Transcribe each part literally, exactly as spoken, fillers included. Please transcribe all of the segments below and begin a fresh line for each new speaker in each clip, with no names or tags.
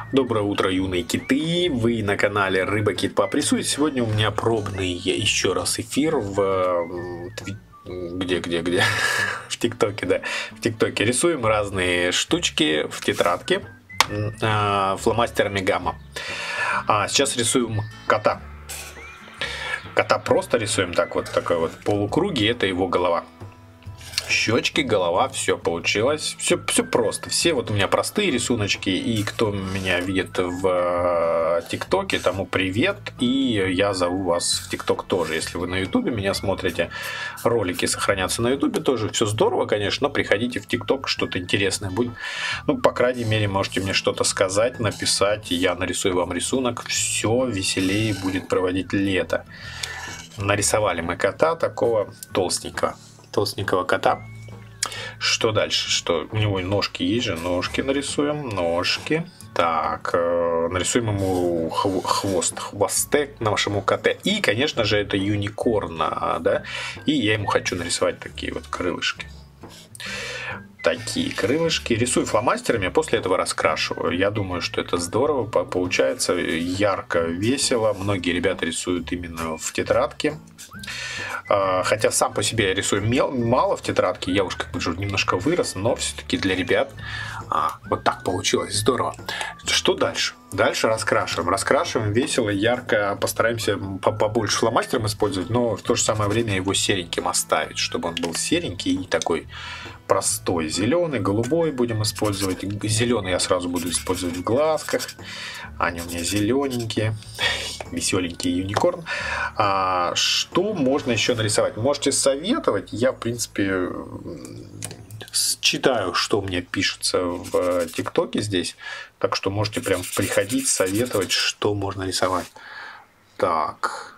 Доброе утро, юные киты! Вы на канале Рыба Кит Попресует. Сегодня у меня пробный еще раз эфир в... Где, где, где? В ТикТоке, да. В ТикТоке рисуем разные штучки в тетрадке фломастерами Гамма. А сейчас рисуем кота. Кота просто рисуем так вот, такой вот полукруги, это его голова. Щечки, голова, все получилось. Все, все просто. Все вот у меня простые рисуночки. И кто меня видит в ТикТоке, тому привет. И я зову вас в ТикТок тоже. Если вы на Ютубе меня смотрите, ролики сохранятся на Ютубе тоже. Все здорово, конечно, но приходите в ТикТок, что-то интересное будет. Ну, по крайней мере, можете мне что-то сказать, написать. Я нарисую вам рисунок. Все веселее будет проводить лето. Нарисовали мы кота такого толстенького. толстенького кота. Что дальше? Что у него ножки есть же, ножки нарисуем, ножки. Так, э, нарисуем ему хвост, хвостек нашему коте. И, конечно же, это юникорн, да. И я ему хочу нарисовать такие вот крылышки. Такие крылышки. Рисую фломастерами, а после этого раскрашиваю. Я думаю, что это здорово получается, ярко, весело. Многие ребята рисуют именно в тетрадке. Хотя сам по себе я рисую мало в тетрадке, я уж как бы уже немножко вырос, но все-таки для ребят а, вот так получилось, здорово. Что дальше? Дальше раскрашиваем. Раскрашиваем весело, ярко, постараемся побольше фломастером использовать, но в то же самое время его сереньким оставить, чтобы он был серенький и такой простой. Зеленый, голубой будем использовать. Зеленый я сразу буду использовать в глазках. Они у меня зелененькие. Веселенький юникорн. А, что можно еще нарисовать? Можете советовать. Я, в принципе, читаю, что мне пишется в ТикТоке здесь. Так что можете прям приходить, советовать, что можно рисовать. Так.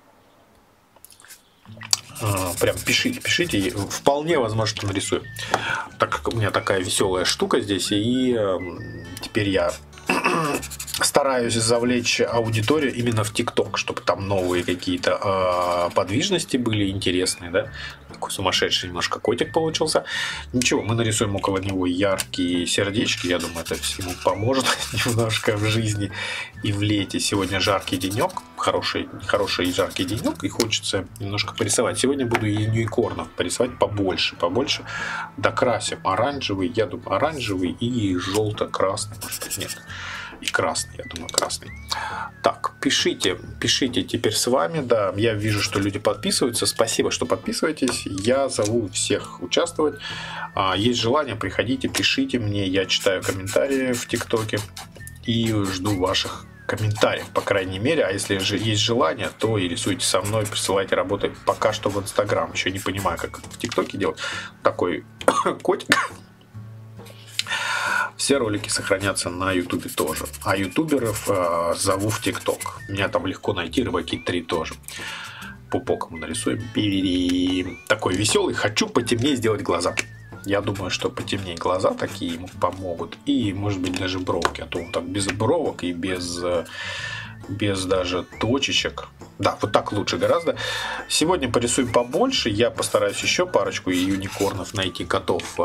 А, прям пишите, пишите. Вполне возможно, что нарисую. Так как у меня такая веселая штука здесь. И э, теперь я стараюсь завлечь аудиторию именно в ТикТок, чтобы там новые какие-то э, подвижности были интересные, да. Такой сумасшедший немножко котик получился. Ничего, мы нарисуем около него яркие сердечки. Я думаю, это ему поможет немножко в жизни и в лете. Сегодня жаркий денек, хороший, хороший жаркий денек, и хочется немножко порисовать. Сегодня буду юникорнов порисовать побольше, побольше. Докрасим оранжевый, я думаю, оранжевый и желто-красный, может быть, нет. И красный, я думаю, красный. Так, пишите, пишите теперь с вами, да, я вижу, что люди подписываются, спасибо, что подписываетесь, я зову всех участвовать, а, есть желание, приходите, пишите мне, я читаю комментарии в ТикТоке и жду ваших комментариев, по крайней мере, а если же есть желание, то и рисуйте со мной, присылайте работы, пока что в Инстаграм, еще не понимаю, как в ТикТоке делать, такой котик. Все ролики сохранятся на Ютубе тоже. А ютуберов э, зову в ТикТок. Меня там легко найти, Рыбакит три тоже. Пупок ему нарисуем. Пи-ри. Такой веселый. Хочу потемнее сделать глаза. Я думаю, что потемнее глаза такие ему помогут. И, может быть, даже бровки. А то он так без бровок и без, без даже точечек. Да, вот так лучше гораздо. Сегодня порисуем побольше. Я постараюсь еще парочку юникорнов найти, котов.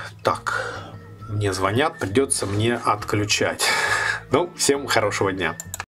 Так, мне звонят, придется мне отключать. Ну, всем хорошего дня.